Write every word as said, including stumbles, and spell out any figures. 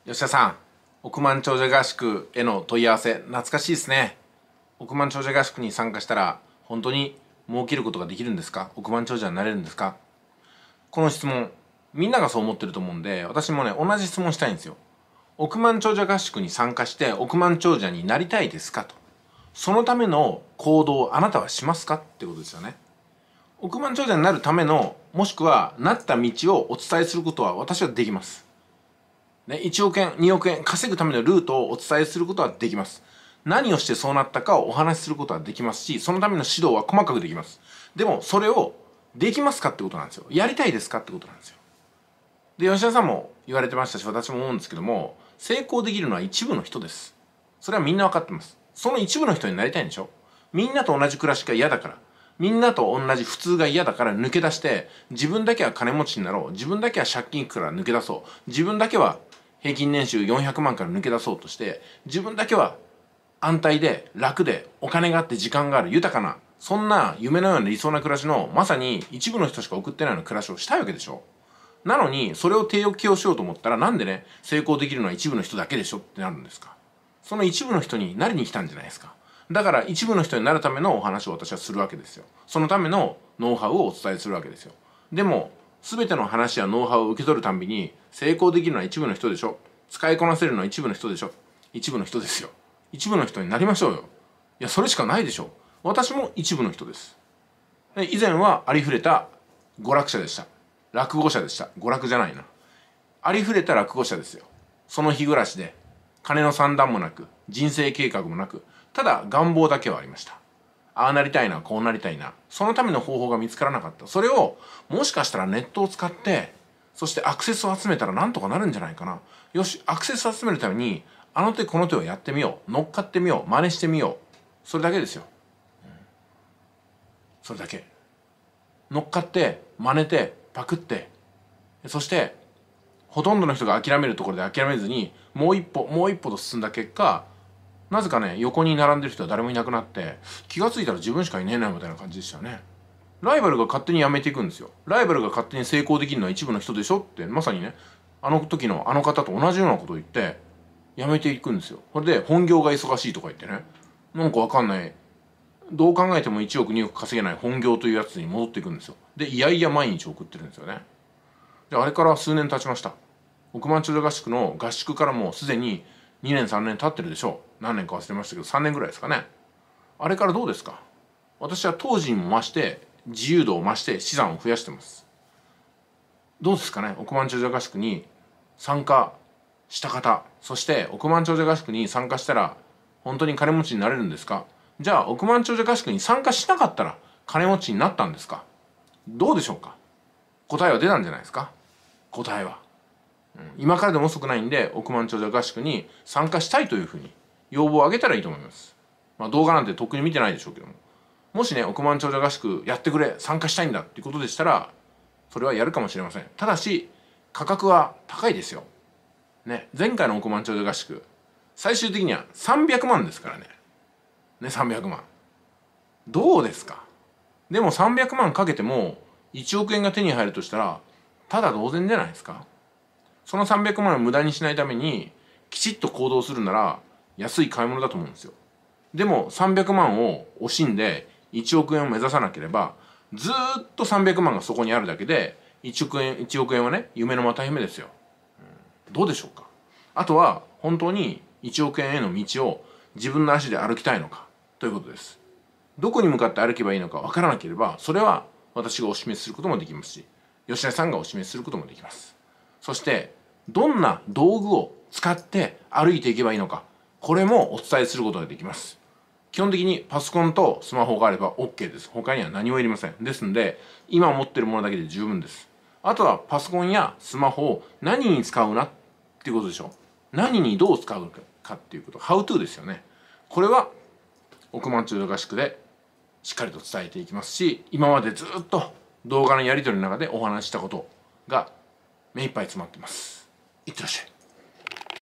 吉田さん、億万長者合宿への問い合わせ、懐かしいですね。億万長者合宿に参加したら、本当に儲けることができるんですか？億万長者になれるんですか？この質問、みんながそう思ってると思うんで、私もね、同じ質問したいんですよ。億万長者合宿に参加して億万長者になりたいですかと。そのための行動をあなたはしますかってことですよね。億万長者になるための、もしくはなった道をお伝えすることは私はできます。ね、いちおくえん、におくえん稼ぐためのルートをお伝えすることはできます。何をしてそうなったかをお話しすることはできますし、そのための指導は細かくできます。でも、それをできますかってことなんですよ。やりたいですかってことなんですよ。で、吉田さんも言われてましたし、私も思うんですけども、成功できるのは一部の人です。それはみんな分かってます。その一部の人になりたいんでしょ？みんなと同じ暮らしが嫌だから。みんなと同じ普通が嫌だから抜け出して、自分だけは金持ちになろう。自分だけは借金から抜け出そう。自分だけは平均年収よんひゃくまんから抜け出そうとして、自分だけは安泰で楽でお金があって時間がある豊かな、そんな夢のような理想な暮らしのまさに一部の人しか送ってないような暮らしをしたいわけでしょ。なのにそれを定義をしようと思ったら、なんでね、成功できるのは一部の人だけでしょってなるんですか？その一部の人になりに来たんじゃないですか。だから一部の人になるためのお話を私はするわけですよ。そのためのノウハウをお伝えするわけですよ。でも全ての話やノウハウを受け取るたんびに、成功できるのは一部の人でしょ、使いこなせるのは一部の人でしょ、一部の人ですよ。一部の人になりましょうよ。いや、それしかないでしょ。私も一部の人です。で、以前はありふれた娯楽者でした。落語者でした。娯楽じゃないな。ありふれた落語者ですよ。その日暮らしで金の算段もなく、人生計画もなく、ただ願望だけはありました。ああなりたいな、こうなりたいな。そのための方法が見つからなかった。それをもしかしたらネットを使って、そしてアクセスを集めたらなんとかなるんじゃないかな。よし、アクセスを集めるためにあの手この手をやってみよう。乗っかってみよう。真似してみよう。それだけですよ。うん、それだけ。乗っかって真似てパクって、そしてほとんどの人が諦めるところで諦めずに、もう一歩もう一歩と進んだ結果、なぜかね、横に並んでる人は誰もいなくなって、気がついたら自分しかいねえなみたいな感じでしたよね。ライバルが勝手に辞めていくんですよ。ライバルが勝手に成功できるのは一部の人でしょって、まさにね、あの時のあの方と同じようなことを言って辞めていくんですよ。それで本業が忙しいとか言ってね、なんかわかんない、どう考えてもいちおくにおく稼げない本業というやつに戻っていくんですよ。で、いやいや毎日送ってるんですよね。で、あれから数年経ちました。億万長者合宿の合宿からもうすでににねんさんねん経ってるでしょう。何年か忘れましたけどさんねんぐらいですかね。あれからどうですか？私は当時にも増して自由度を増して資産を増やしてます。どうですかね？億万長者合宿に参加した方、そして億万長者合宿に参加したら本当に金持ちになれるんですか？じゃあ億万長者合宿に参加しなかったら金持ちになったんですか？どうでしょうか？答えは出たんじゃないですか？答えは、うん、今からでも遅くないんで、億万長者合宿に参加したいというふうに要望を上げたらいいと思います。まあ動画なんてとっくに見てないでしょうけども、もしね、億万長者合宿やってくれ、参加したいんだっていうことでしたら、それはやるかもしれません。ただし価格は高いですよ。ね、前回の億万長者合宿、最終的にはさんびゃくまんですからね。ね、さんびゃくまん。どうですか？でもさんびゃくまんかけてもいちおくえんが手に入るとしたら、ただ同然じゃないですか。そのさんびゃくまんを無駄にしないためにきちっと行動するなら安い買い物だと思うんですよ。でもさんびゃくまんを惜しんでいちおくえんを目指さなければ、ずーっとさんびゃくまんがそこにあるだけで、いちおくえん、いちおくえんはね、夢のまた夢ですよ。うん、どうでしょうか？あとは本当にいちおくえんへの道を自分の足で歩きたいのかということです。どこに向かって歩けばいいのか分からなければ、それは私がお示しすることもできますし、吉田さんがお示しすることもできます。そしてどんな道具を使って歩いていけばいいのか、これもお伝えすることができます。基本的にパソコンとスマホがあれば OK です。他には何もいりません。ですので、今持っているものだけで十分です。あとはパソコンやスマホを何に使うなっていうことでしょ。何にどう使うかっていうこと、How to ですよね。これは億万長者合宿でしっかりと伝えていきますし、今までずっと動画のやり取りの中でお話ししたことが目いっぱい詰まってます。いってらっしゃい。